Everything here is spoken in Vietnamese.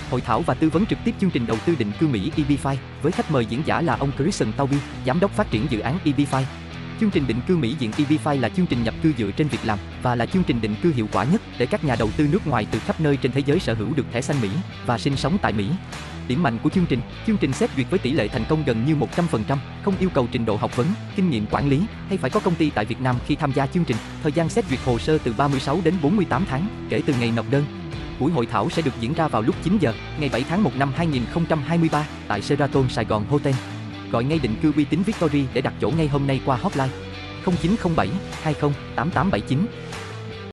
Hội thảo và tư vấn trực tiếp chương trình đầu tư định cư Mỹ EB-5 với khách mời diễn giả là ông Christian Taubin, giám đốc phát triển dự án EB-5. Chương trình định cư Mỹ diện EB-5 là chương trình nhập cư dựa trên việc làm và là chương trình định cư hiệu quả nhất để các nhà đầu tư nước ngoài từ khắp nơi trên thế giới sở hữu được thẻ xanh Mỹ và sinh sống tại Mỹ. Điểm mạnh của chương trình xét duyệt với tỷ lệ thành công gần như 100%, không yêu cầu trình độ học vấn, kinh nghiệm quản lý hay phải có công ty tại Việt Nam khi tham gia chương trình. Thời gian xét duyệt hồ sơ từ 36 đến 48 tháng kể từ ngày nộp đơn. Buổi hội thảo sẽ được diễn ra vào lúc 9 giờ ngày 7 tháng 1 năm 2023 tại Sheraton Sài Gòn Hotel. Gọi ngay định cư uy tín Victory để đặt chỗ ngay hôm nay qua hotline 0907 20 8879.